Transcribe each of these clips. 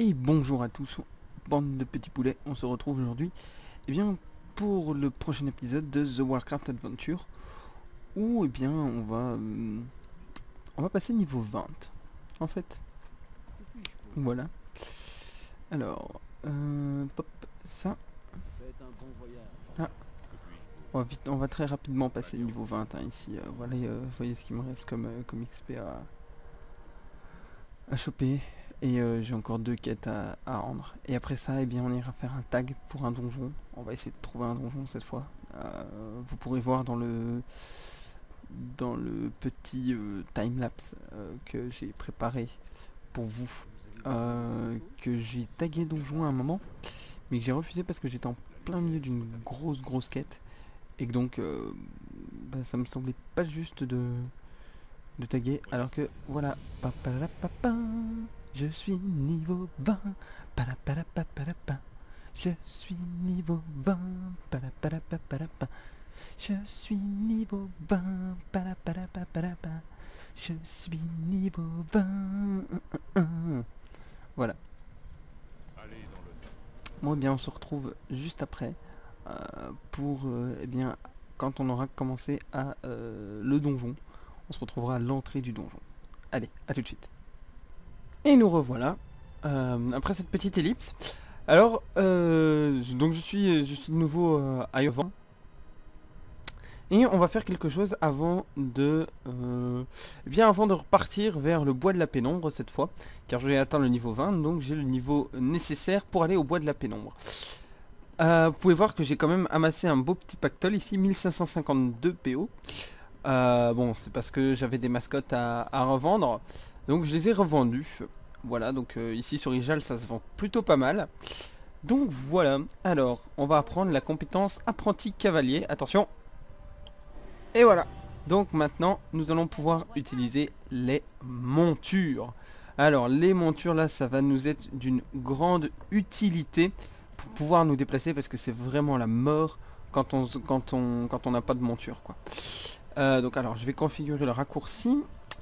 Et bonjour à tous, bande de petits poulets, on se retrouve aujourd'hui pour le prochain épisode de The Warcraft Adventure où on va passer niveau 20 en fait. Voilà. Alors, pop, ça. Ah. On va très rapidement passer niveau 20 ici. Voilà, vous voyez ce qu'il me reste comme XP à choper. Et j'ai encore 2 quêtes à rendre. Et après ça, on ira faire un tag pour un donjon. On va essayer de trouver un donjon cette fois. Vous pourrez voir dans le petit timelapse que j'ai préparé pour vous. Que j'ai tagué donjon à un moment. Mais que j'ai refusé parce que j'étais en plein milieu d'une grosse quête. Et que donc, ça me semblait pas juste de taguer. Alors que, voilà. Je suis niveau 20. Je suis niveau 20. Je suis niveau 20. Je suis niveau 20. Voilà. Bon, on se retrouve juste après pour quand on aura commencé à le donjon. On se retrouvera à l'entrée du donjon. Allez, à tout de suite. Et nous revoilà après cette petite ellipse. Alors, donc je suis de nouveau à Yovan. Et on va faire quelque chose avant de repartir vers le bois de la pénombre cette fois. Car j'ai atteint le niveau 20, donc j'ai le niveau nécessaire pour aller au bois de la pénombre. Vous pouvez voir que j'ai quand même amassé un beau petit pactole ici, 1552 PO. Bon, c'est parce que j'avais des mascottes à revendre. Donc je les ai revendus. Voilà, donc ici sur Ijal ça se vend plutôt pas mal. Donc voilà, alors on va apprendre la compétence apprenti cavalier. Attention. Et voilà. Donc maintenant nous allons pouvoir utiliser les montures. Alors les montures là ça va nous être d'une grande utilité pour pouvoir nous déplacer. Parce que c'est vraiment la mort quand on n'a pas de monture quoi. Donc alors je vais configurer le raccourci.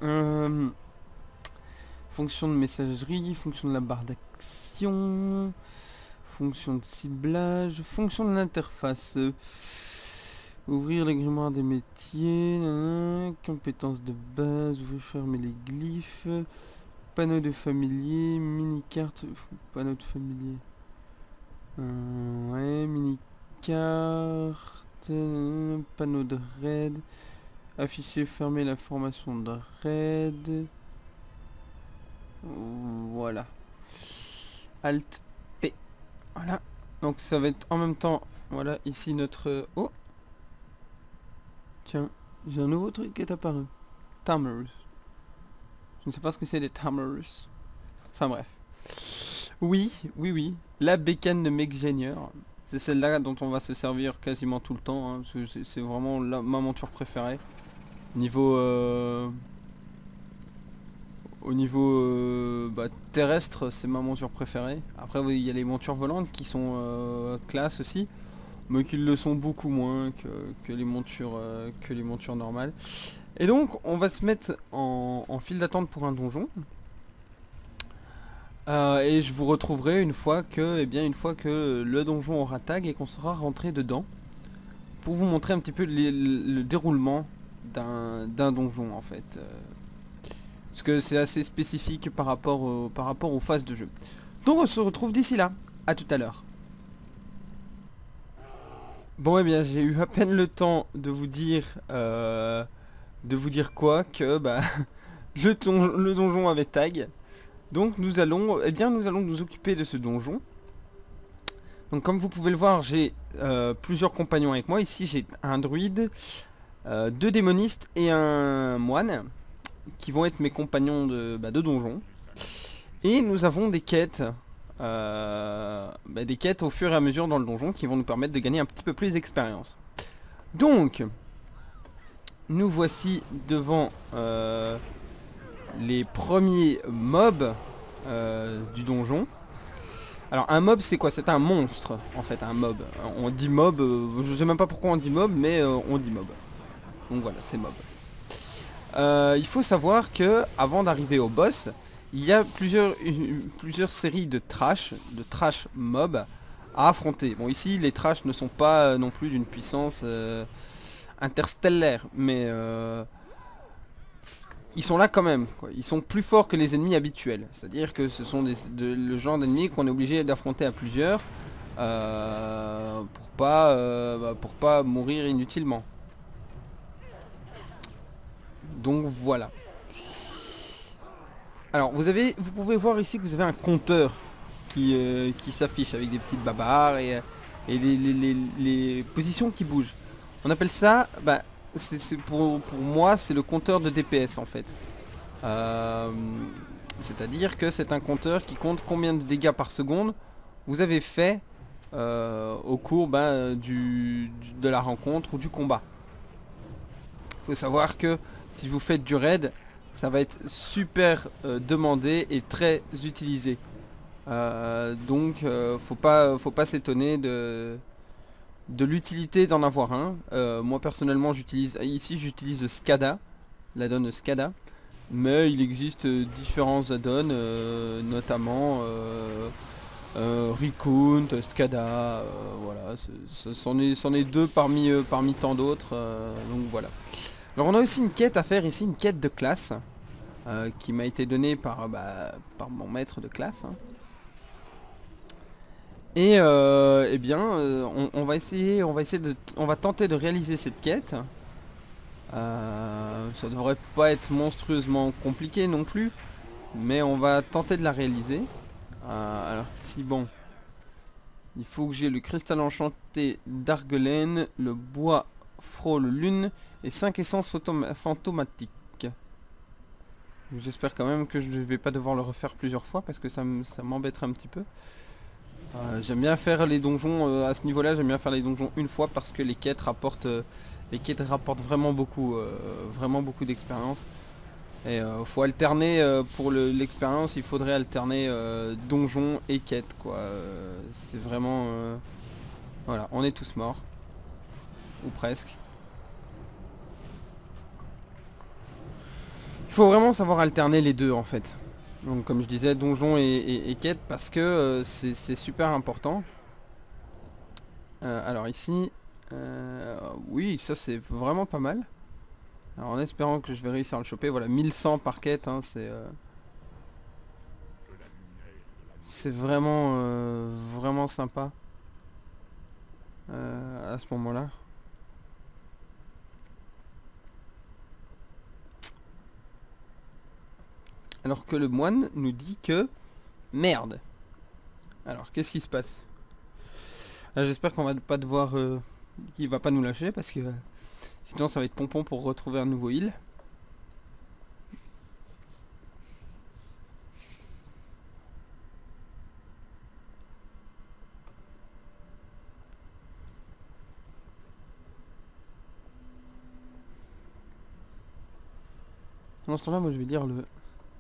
Fonction de messagerie, fonction de la barre d'action, fonction de ciblage, fonction de l'interface. Ouvrir les grimoires des métiers, compétences de base, ouvrir, fermer les glyphes, panneau de familier, mini-carte, panneau de familier. Ouais, mini-carte, panneau de raid, afficher, fermer la formation de raid. Voilà. Alt P. Voilà. Donc ça va être en même temps. Voilà, ici notre... Oh. Tiens, j'ai un nouveau truc qui est apparu. Tamers. Je ne sais pas ce que c'est des tamers. Enfin bref. Oui. La bécane de Megenier. C'est celle-là dont on va se servir quasiment tout le temps. Hein, c'est vraiment ma monture préférée. Niveau... Au niveau terrestre, c'est ma monture préférée. Après, il y a les montures volantes qui sont classe aussi, mais qui le sont beaucoup moins que les montures normales. Et donc, on va se mettre en file d'attente pour un donjon. Et je vous retrouverai une fois que le donjon aura tag et qu'on sera rentré dedans, pour vous montrer un petit peu le déroulement d'un donjon en fait. Parce que c'est assez spécifique par rapport aux phases de jeu. Donc on se retrouve d'ici là. À tout à l'heure. Bon j'ai eu à peine le temps de vous dire quoi que le donjon avait tag. Donc nous allons nous occuper de ce donjon. Donc comme vous pouvez le voir, j'ai plusieurs compagnons avec moi. Ici j'ai un druide, 2 démonistes et un moine, qui vont être mes compagnons de donjon. Et nous avons des quêtes au fur et à mesure dans le donjon qui vont nous permettre de gagner un petit peu plus d'expérience. Donc nous voici devant les premiers mobs du donjon. Alors un mob c'est quoi? C'est un monstre en fait, un mob. On dit mob, je sais même pas pourquoi on dit mob, mais on dit mob. Donc voilà, c'est mob. Il faut savoir que avant d'arriver au boss, il y a plusieurs séries de trash mob à affronter. Bon, ici, les trash ne sont pas non plus d'une puissance interstellaire, mais ils sont là quand même, quoi. Ils sont plus forts que les ennemis habituels. C'est-à-dire que ce sont le genre d'ennemis qu'on est obligé d'affronter à plusieurs pour pas mourir inutilement. Donc voilà. Alors vous pouvez voir ici que vous avez un compteur qui s'affiche avec des petites babarres et les positions qui bougent. On appelle ça, pour moi c'est le compteur de DPS en fait. Euh, C'est-à-dire que c'est un compteur qui compte combien de dégâts par seconde vous avez fait au cours de la rencontre ou du combat. Il faut savoir que si vous faites du raid, ça va être super demandé et très utilisé. Donc faut pas s'étonner de l'utilité d'en avoir un. Moi personnellement j'utilise SCADA, l'add-on SCADA. Mais il existe différents add-ons, notamment Recount, SCADA, voilà, c'en est deux parmi tant d'autres, donc voilà. Alors on a aussi une quête à faire ici, une quête de classe, qui m'a été donnée par mon maître de classe. Hein. Et eh bien, on va tenter de réaliser cette quête. Ça devrait pas être monstrueusement compliqué non plus, mais on va tenter de la réaliser. Alors si bon, il faut que j'ai le cristal enchanté d'Argelaine, le bois frôle lune et 5 essences fantomatiques. J'espère quand même que je ne vais pas devoir le refaire plusieurs fois parce que ça m'embêterait un petit peu. J'aime bien faire les donjons à ce niveau-là, j'aime bien faire les donjons une fois parce que les quêtes rapportent vraiment beaucoup d'expérience. Et faut alterner pour l'expérience, il faudrait alterner donjon et quête quoi. C'est vraiment voilà, on est tous morts ou presque. Il faut vraiment savoir alterner les deux en fait. Donc comme je disais, donjon et quête parce que c'est super important. Alors ici, oui, ça c'est vraiment pas mal. Alors en espérant que je vais réussir à le choper, voilà, 1100 par quête, hein, c'est vraiment sympa à ce moment-là. Alors que le moine nous dit que merde. Alors qu'est-ce qui se passe? J'espère qu'on va pas devoir qu'il va pas nous lâcher parce que sinon ça va être pompon pour retrouver un nouveau heal. Pendant ce temps-là, moi je vais lire le...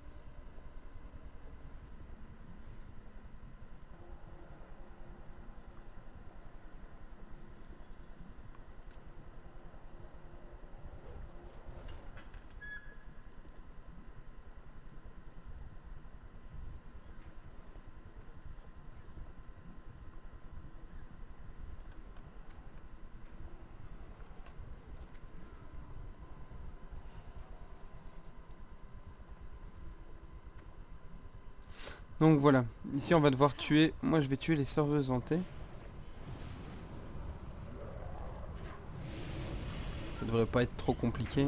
Donc voilà, ici on va devoir tuer... Moi je vais tuer les serveuses hantées. Ça devrait pas être trop compliqué.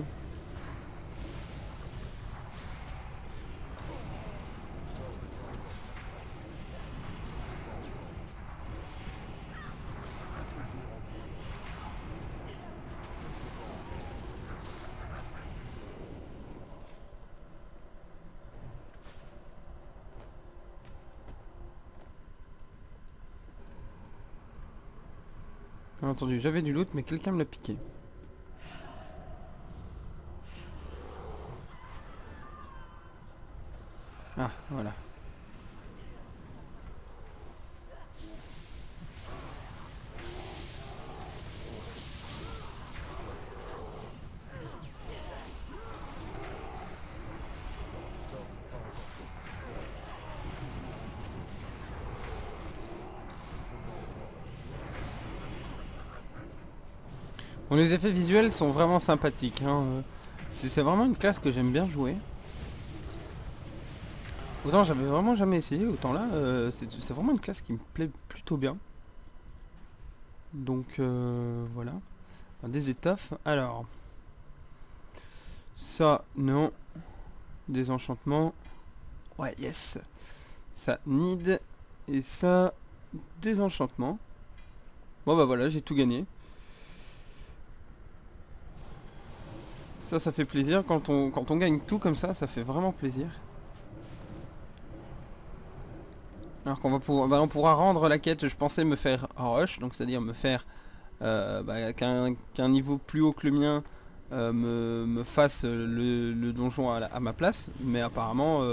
Bien entendu, j'avais du loot mais quelqu'un me l'a piqué. Ah, voilà. Bon, les effets visuels sont vraiment sympathiques, hein. C'est vraiment une classe que j'aime bien jouer. Autant j'avais vraiment jamais essayé, autant là, c'est vraiment une classe qui me plaît plutôt bien. Donc voilà. Des étoffes. Alors. Ça, non. Des enchantements. Ouais, yes. Ça, need. Et ça, des enchantements. Bon bah voilà, j'ai tout gagné. Ça fait plaisir. Quand on gagne tout comme ça fait vraiment plaisir. Alors qu'on va pouvoir, on pourra rendre la quête, je pensais me faire rush, donc c'est-à-dire me faire qu'un niveau plus haut que le mien me fasse le donjon à ma place, mais apparemment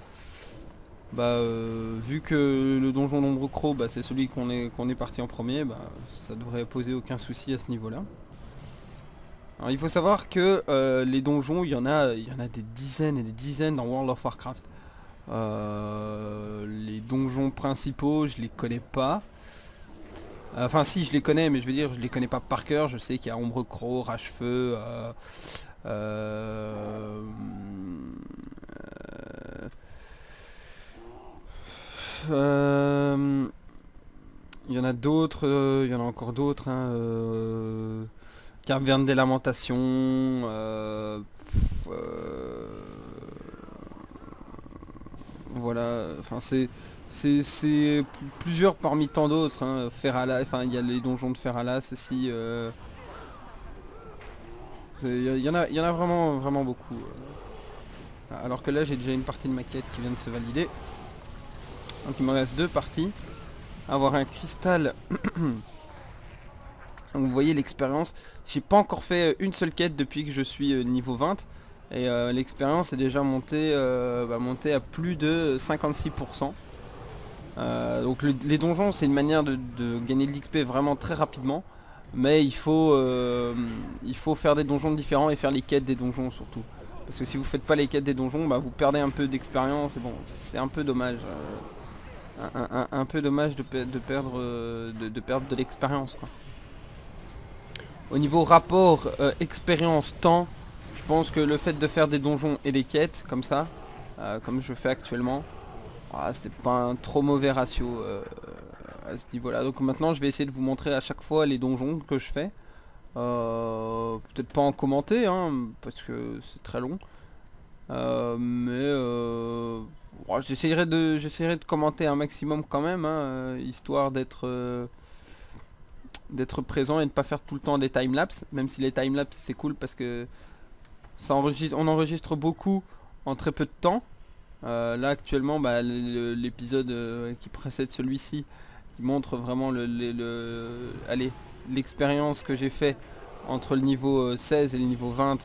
vu que le donjon d'ombre croc c'est celui qu'on est parti en premier, ça devrait poser aucun souci à ce niveau là. Alors il faut savoir que les donjons, il y en a des dizaines et des dizaines dans World of Warcraft. Les donjons principaux, je les connais pas. Enfin si, je les connais, mais je veux dire, je les connais pas par cœur. Je sais qu'il y a Ombre Croc, Rage-Feu, il y en a d'autres, il y en a encore d'autres, hein, Caverne des Lamentations, voilà, enfin c'est plusieurs parmi tant d'autres, hein. Ferala, enfin il y a les donjons de Feralas aussi, il y en a vraiment beaucoup. Alors que là j'ai déjà une partie de ma quête qui vient de se valider. Donc il me reste 2 parties. Avoir un cristal. Donc vous voyez l'expérience. J'ai pas encore fait une seule quête depuis que je suis niveau 20. Et l'expérience est déjà montée à plus de 56%. Donc les donjons c'est une manière de gagner de l'XP vraiment très rapidement. Mais il faut faire des donjons différents et faire les quêtes des donjons surtout. Parce que si vous faites pas les quêtes des donjons, vous perdez un peu d'expérience et bon, c'est un peu dommage. Un peu dommage de perdre de l'expérience, quoi. Au niveau rapport expérience-temps, je pense que le fait de faire des donjons et des quêtes comme ça, comme je fais actuellement, c'est pas un trop mauvais ratio à ce niveau-là. Donc maintenant je vais essayer de vous montrer à chaque fois les donjons que je fais. Peut-être pas en commenter, hein, parce que c'est très long. J'essaierai de commenter un maximum quand même, hein, histoire d'être présent et de ne pas faire tout le temps des timelapses, même si les timelapses c'est cool parce que on enregistre beaucoup en très peu de temps. Là actuellement l'épisode qui précède celui-ci, qui montre vraiment l'expérience que j'ai fait entre le niveau 16 et le niveau 20.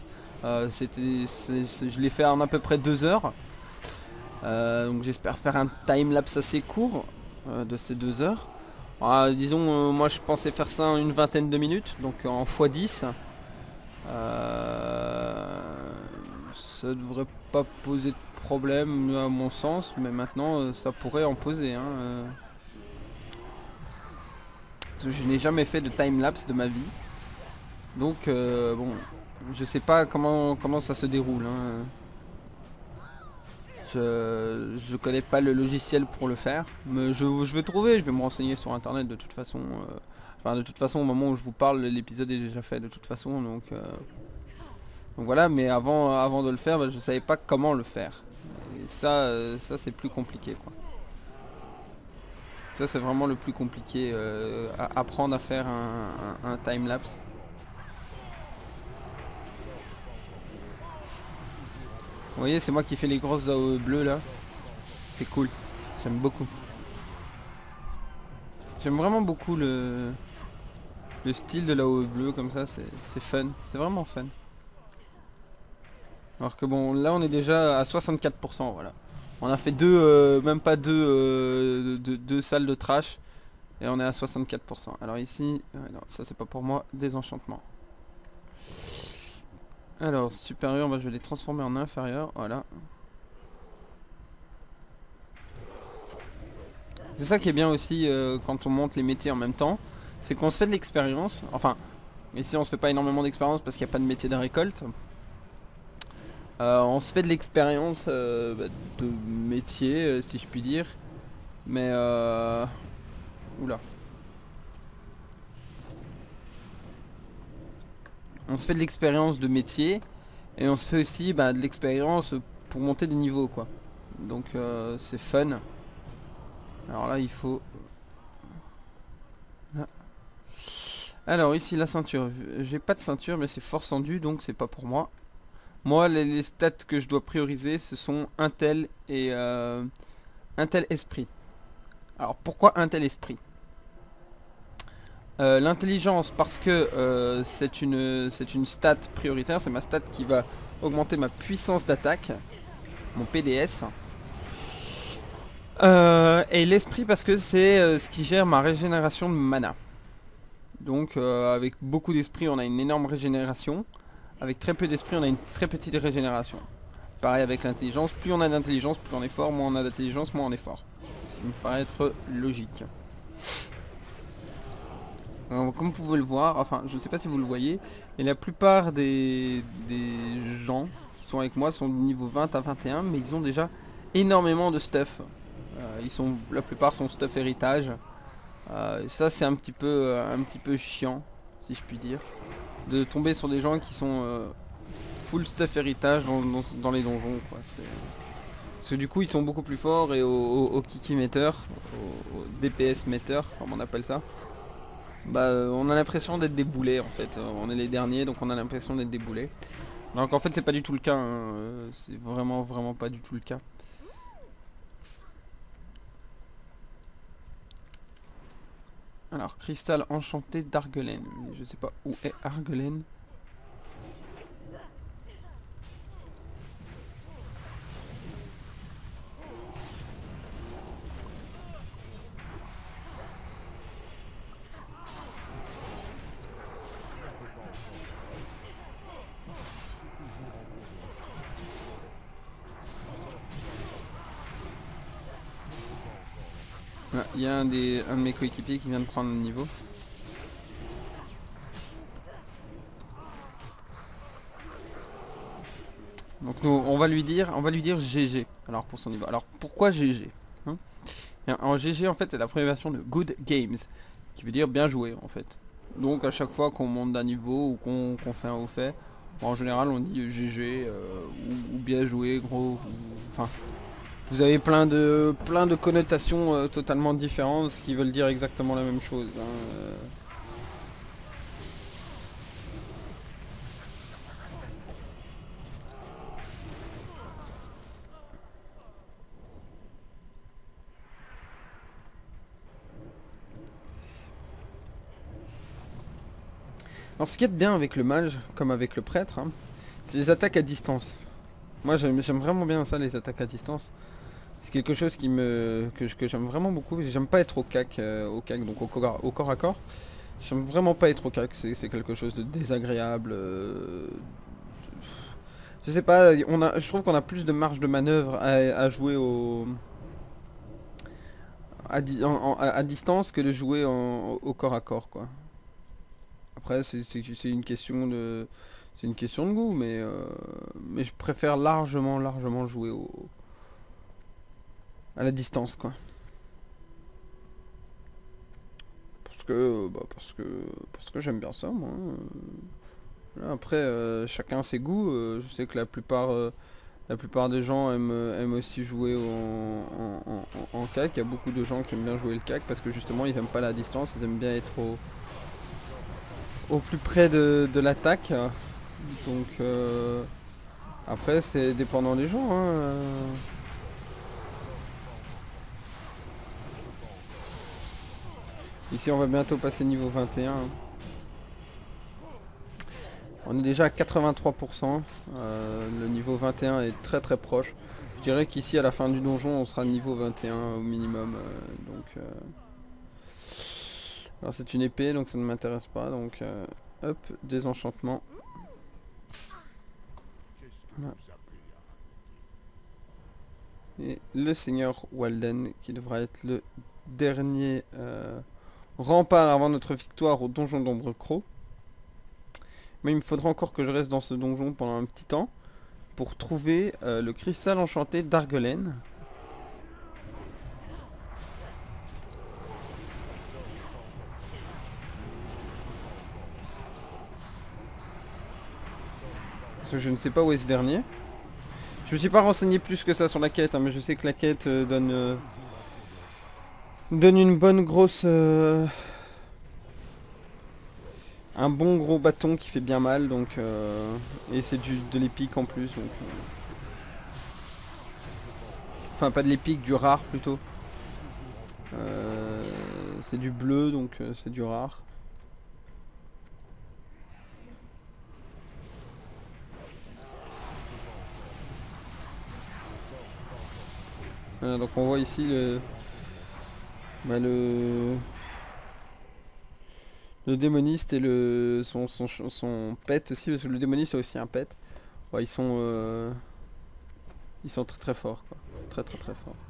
Je l'ai fait en à peu près 2 heures. Donc j'espère faire un timelapse assez court de ces 2 heures. Disons, moi je pensais faire ça en une vingtaine de minutes, donc en x10. Ça devrait pas poser de problème à mon sens, mais maintenant ça pourrait en poser, hein. Parce que je n'ai jamais fait de timelapse de ma vie. Donc bon, je sais pas comment ça se déroule, hein. Je connais pas le logiciel pour le faire, mais je vais trouver, je vais me renseigner sur internet de toute façon. Enfin de toute façon au moment où je vous parle l'épisode est déjà fait de toute façon, donc voilà. Mais avant de le faire, je savais pas comment le faire. Et ça c'est plus compliqué, quoi. Ça c'est vraiment le plus compliqué, à apprendre à faire un timelapse. Vous voyez, c'est moi qui fais les grosses AOE bleues là. C'est cool. J'aime beaucoup. J'aime vraiment beaucoup le style de l'AOE bleu comme ça. C'est fun. C'est vraiment fun. Alors que bon, là on est déjà à 64%. Voilà. On a fait même pas deux salles de trash. Et on est à 64%. Alors ici, non, ça c'est pas pour moi. Désenchantement. Alors, supérieur, je vais les transformer en inférieur, voilà. C'est ça qui est bien aussi quand on monte les métiers en même temps. C'est qu'on se fait de l'expérience. Enfin, Ici on se fait pas énormément d'expérience parce qu'il n'y a pas de métier de récolte. On se fait de l'expérience de métier, si je puis dire. Mais oula. On se fait de l'expérience de métier. Et on se fait aussi de l'expérience pour monter des niveaux quoi. Donc c'est fun. Alors là il faut... Ah. Alors ici la ceinture. J'ai pas de ceinture mais c'est force endue donc c'est pas pour moi. Moi les stats que je dois prioriser ce sont Intel et Intel Esprit. Alors pourquoi Intel Esprit? L'intelligence parce que c'est une stat prioritaire, c'est ma stat qui va augmenter ma puissance d'attaque, mon PDS. Et l'esprit parce que c'est ce qui gère ma régénération de mana. Donc avec beaucoup d'esprit on a une énorme régénération, avec très peu d'esprit on a une très petite régénération. Pareil avec l'intelligence, plus on a d'intelligence, plus on est fort, moins on a d'intelligence, moins on est fort. Ce qui me paraît être logique. Alors, comme vous pouvez le voir, enfin je ne sais pas si vous le voyez, mais la plupart des gens qui sont avec moi sont de niveau 20 à 21, mais ils ont déjà énormément de stuff. La plupart sont stuff héritage. Ça c'est un petit peu chiant, si je puis dire, de tomber sur des gens qui sont full stuff héritage dans les donjons, quoi. Parce que du coup ils sont beaucoup plus forts et au kiki meter, au DPS meter, comme on appelle ça. On a l'impression d'être des boulets en fait. On est les derniers donc on a l'impression d'être des boulets. Donc en fait c'est pas du tout le cas, hein. C'est vraiment pas du tout le cas. Alors cristal enchanté d'Argelen. Je sais pas où est Argelen. Il y a un de mes coéquipiers qui vient de prendre le niveau. Donc nous, on va lui dire GG. Alors pour son niveau. Alors pourquoi GG, hein? En GG en fait c'est la prévention de Good Games, qui veut dire bien joué en fait. Donc à chaque fois qu'on monte d'un niveau ou qu'on fait un haut fait, en général on dit GG ou bien joué gros. Enfin, vous avez plein de connotations totalement différentes qui veulent dire exactement la même chose, hein. Alors ce qui est bien avec le mage, comme avec le prêtre, hein, c'est les attaques à distance. Moi j'aime vraiment bien ça, les attaques à distance. C'est quelque chose que j'aime vraiment beaucoup. J'aime pas être au cac, donc au corps à corps. J'aime vraiment pas être au cac, c'est quelque chose de désagréable. Je sais pas, je trouve qu'on a plus de marge de manœuvre à jouer à distance que de jouer au corps à corps, quoi. Après c'est une question de goût, mais je préfère largement jouer à la distance, quoi. Parce que j'aime bien ça, moi. Après chacun ses goûts. Je sais que la plupart des gens aiment aussi jouer en CAC. Il y a beaucoup de gens qui aiment bien jouer le CAC parce que justement ils aiment pas la distance, ils aiment bien être au plus près de l'attaque. Donc après c'est dépendant des gens, hein. Ici on va bientôt passer niveau 21. On est déjà à 83%. Le niveau 21 est très proche. Je dirais qu'ici à la fin du donjon on sera niveau 21 au minimum. Alors c'est une épée donc ça ne m'intéresse pas. Donc hop, désenchantement. Voilà. Et le seigneur Walden qui devra être le dernier rempart avant notre victoire au donjon d'Ombre Croc. Moi il me faudra encore que je reste dans ce donjon pendant un petit temps pour trouver le cristal enchanté d'Argelen. Parce que je ne sais pas où est ce dernier. Je me suis pas renseigné plus que ça sur la quête, hein, mais je sais que la quête donne une bonne grosse... un bon gros bâton qui fait bien mal, donc... et c'est de l'épique en plus, donc... Enfin, pas de l'épique, du rare plutôt. C'est du bleu, donc c'est du rare. Donc on voit ici bah, le démoniste et son pet aussi, parce que le démoniste a aussi un pet. Ouais, ils sont très très forts, quoi. Très très très forts.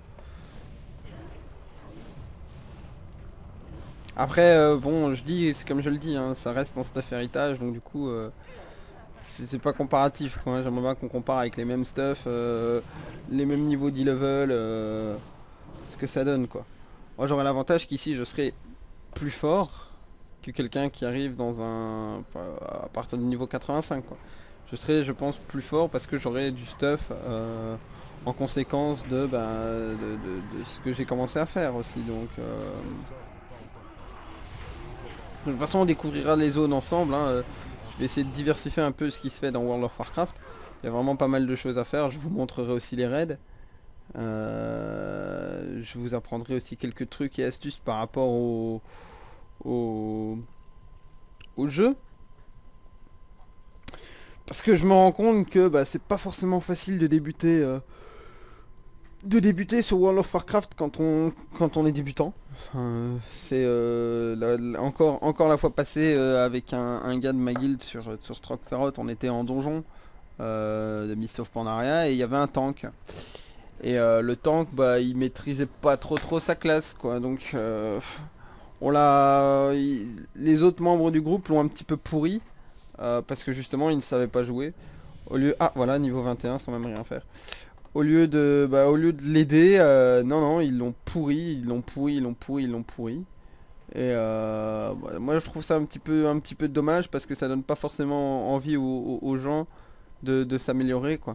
Après, bon, je dis, c'est comme je le dis, hein, ça reste en stuff héritage, donc du coup, c'est pas comparatif, quoi, hein. J'aimerais bien qu'on compare avec les mêmes stuff, les mêmes niveaux d'e-level, ce que ça donne, quoi. Moi, j'aurais l'avantage qu'ici, je serais plus fort que quelqu'un qui arrive dans un... enfin, à partir du niveau 85, quoi. Je serais, je pense, plus fort parce que j'aurais du stuff en conséquence de ce que j'ai commencé à faire aussi, donc... De toute façon, on découvrira les zones ensemble, hein. Je vais essayer de diversifier un peu ce qui se fait dans World of Warcraft. Il y a vraiment pas mal de choses à faire. Je vous montrerai aussi les raids. Je vous apprendrai aussi quelques trucs et astuces par rapport au jeu. Parce que je me rends compte que bah, c'est pas forcément facile de débuter sur World of Warcraft quand on est débutant. C'est encore la fois passée avec un gars de ma guilde sur Trogferrot, on était en donjon de Mist of Pandaria et il y avait un tank. Et le tank, bah, il maîtrisait pas trop sa classe, quoi. Donc les autres membres du groupe l'ont un petit peu pourri parce que justement il ne savait pas jouer. Au lieu, ah voilà, niveau 21 sans même rien faire. Au lieu de l'aider, non, ils l'ont pourri, ils l'ont pourri, ils l'ont pourri, ils l'ont pourri. Et bah, moi je trouve ça un petit peu dommage parce que ça donne pas forcément envie aux gens de s'améliorer, quoi.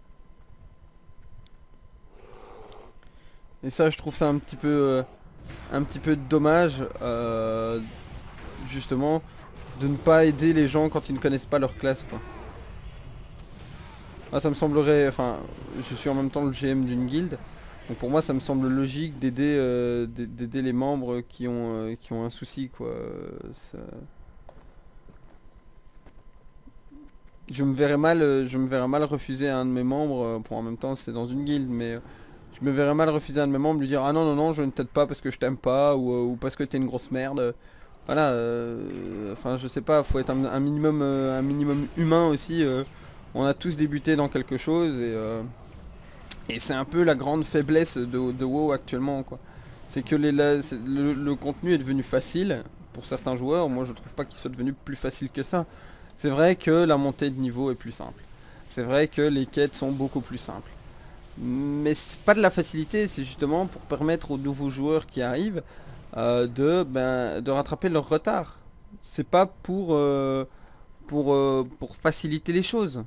Et ça je trouve ça un petit peu dommage, justement, de ne pas aider les gens quand ils ne connaissent pas leur classe, quoi. Ah, ça me semblerait, enfin, je suis en même temps le GM d'une guilde, donc pour moi ça me semble logique d'aider les membres qui ont un souci, quoi. Ça- je me verrais mal refuser à un de mes membres, pour en même temps c'est dans une guilde, mais je me verrais mal refuser à un de mes membres, lui dire ah non, je ne t'aide pas parce que je t'aime pas, ou parce que t'es une grosse merde. Voilà, enfin je sais pas, faut être un minimum humain aussi. On a tous débuté dans quelque chose et c'est un peu la grande faiblesse de WoW actuellement, quoi. C'est que le contenu est devenu facile pour certains joueurs. Moi je trouve pas qu'il soit devenu plus facile que ça. C'est vrai que la montée de niveau est plus simple. C'est vrai que les quêtes sont beaucoup plus simples. Mais c'est pas de la facilité, c'est justement pour permettre aux nouveaux joueurs qui arrivent de rattraper leur retard. C'est pas pour faciliter les choses.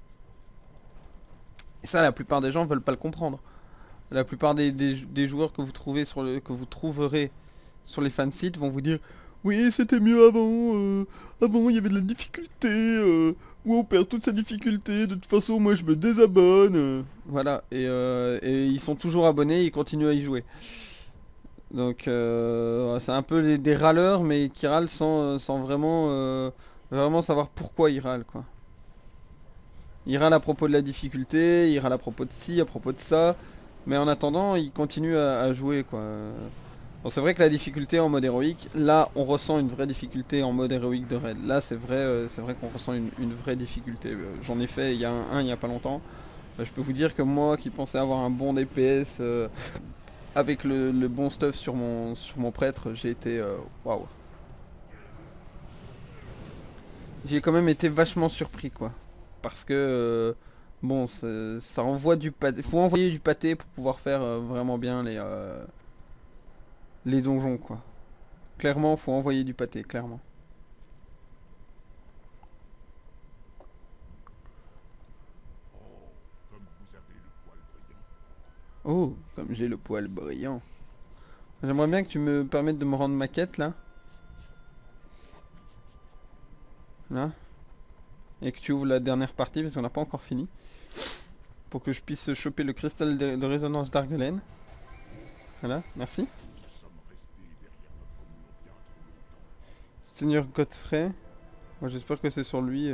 Et ça, la plupart des gens veulent pas le comprendre. La plupart des joueurs que vous trouverez sur les fansites vont vous dire oui, c'était mieux avant, avant il y avait de la difficulté, on perd toute sa difficulté, de toute façon moi je me désabonne. Voilà, et ils sont toujours abonnés, ils continuent à y jouer. Donc c'est un peu des râleurs, mais qui râlent sans vraiment savoir pourquoi ils râlent, quoi. Ils râlent à propos de la difficulté, ils râlent à propos de ci, à propos de ça, mais en attendant ils continuent à jouer, quoi. Bon, c'est vrai que la difficulté en mode héroïque, là on ressent une vraie difficulté en mode héroïque de raid. Là c'est vrai qu'on ressent une vraie difficulté. J'en ai fait il y a il y a pas longtemps. Je peux vous dire que moi qui pensais avoir un bon DPS avec le bon stuff sur mon prêtre, j'ai été waouh. j'ai quand même été vachement surpris quoi. Parce que bon, ça envoie du pâté. Faut envoyer du pâté pour pouvoir faire vraiment bien les donjons quoi. Clairement, faut envoyer du pâté, clairement. Oh, comme j'ai le poil brillant. J'aimerais bien que tu me permettes de me rendre ma quête là. Là. Et que tu ouvres la dernière partie parce qu'on n'a pas encore fini. Pour que je puisse choper le cristal de résonance d'Argelen. Voilà, merci. Seigneur Godfrey. Moi j'espère que c'est sur lui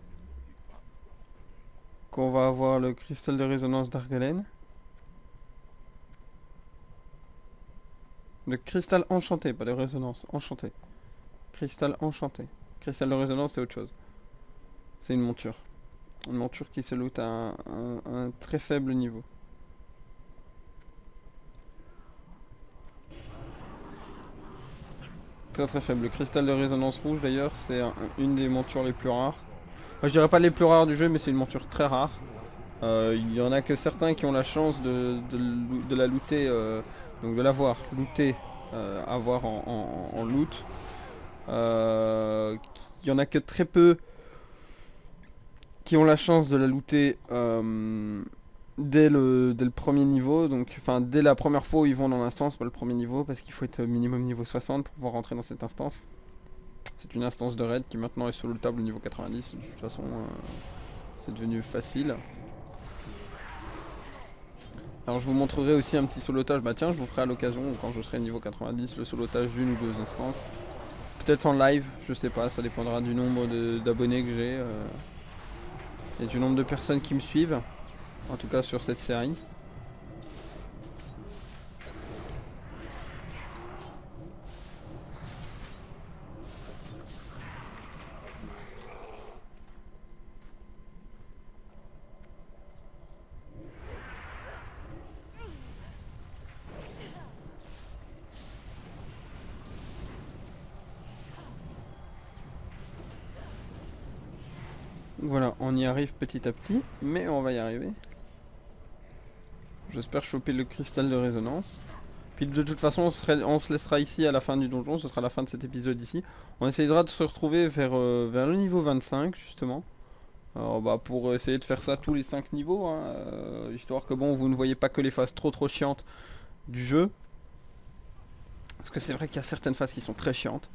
qu'on va avoir le cristal de résonance d'Argelen. Le cristal enchanté, pas de résonance, enchanté. Cristal enchanté. Cristal de résonance c'est autre chose. C'est une monture. Une monture qui se loot à un très faible niveau. Très très faible. Le cristal de résonance rouge d'ailleurs, c'est une des montures les plus rares. Enfin, je dirais pas les plus rares du jeu, mais c'est une monture très rare. Il y en a que certains qui ont la chance de la looter, donc de l'avoir looté, avoir en loot. Il y en a que très peu qui ont la chance de la looter dès le premier niveau, donc enfin dès la première fois où ils vont dans l'instance, pas le premier niveau, parce qu'il faut être minimum niveau 60 pour pouvoir rentrer dans cette instance. C'est une instance de raid qui maintenant est solo-lootable au niveau 90, de toute façon c'est devenu facile. Alors je vous montrerai aussi un petit solotage, bah tiens je vous ferai à l'occasion quand je serai niveau 90 le solotage d'une ou deux instances. Peut-être en live, je sais pas, ça dépendra du nombre d'abonnés que j'ai et du nombre de personnes qui me suivent, en tout cas sur cette série. Voilà, on y arrive petit à petit, mais on va y arriver. J'espère choper le cristal de résonance. Puis de toute façon, on se laissera ici à la fin du donjon, ce sera la fin de cet épisode ici. On essayera de se retrouver vers le niveau 25 justement. Alors bah pour essayer de faire ça tous les 5 niveaux, hein, histoire que bon, vous ne voyez pas que les phases trop chiantes du jeu. Parce que c'est vrai qu'il y a certaines phases qui sont très chiantes.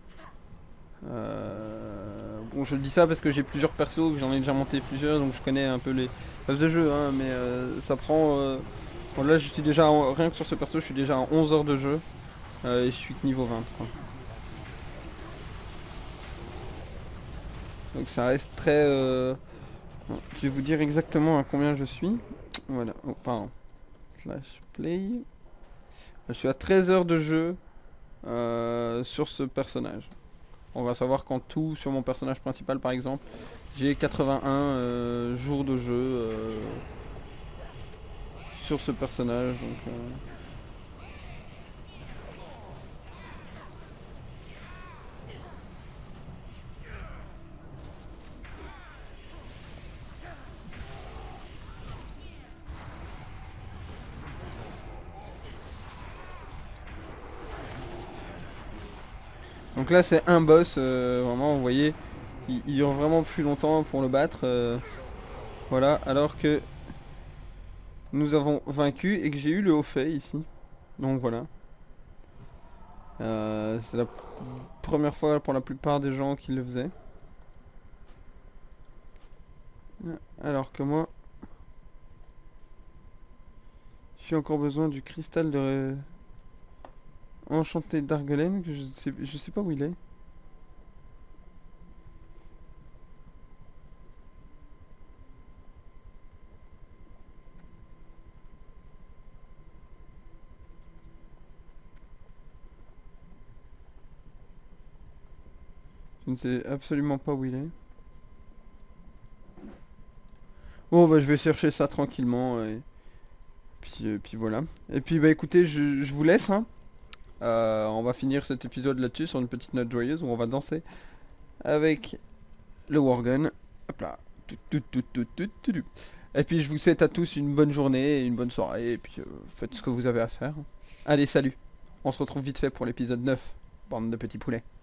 Bon je dis ça parce que j'ai plusieurs persos, que j'en ai déjà monté plusieurs, donc je connais un peu les phases de jeu, hein, mais ça prend... Bon là je suis déjà, rien que sur ce perso je suis déjà à 11 heures de jeu, et je suis que niveau 20 quoi. Donc ça reste très... Bon, je vais vous dire exactement à combien je suis. Voilà, oh pardon. Slash play. Je suis à 13 heures de jeu sur ce personnage. On va savoir qu'en tout, sur mon personnage principal par exemple, j'ai 81 jours de jeu sur ce personnage. Donc là c'est un boss, vraiment vous voyez, il dure vraiment plus longtemps pour le battre. Voilà, alors que nous avons vaincu et que j'ai eu le haut fait ici. Donc voilà. C'est la première fois pour la plupart des gens qui le faisaient. Alors que moi, j'ai encore besoin du cristal de enchanté d'Argelen, que je sais pas où il est. Je ne sais absolument pas où il est. Bon bah je vais chercher ça tranquillement et puis voilà. Et puis bah écoutez, je vous laisse hein. On va finir cet épisode là-dessus sur une petite note joyeuse où on va danser avec le Worgen. Hop là. Et puis je vous souhaite à tous une bonne journée, une bonne soirée, et puis faites ce que vous avez à faire. Allez, salut. On se retrouve vite fait pour l'épisode 9, bande de petits poulets.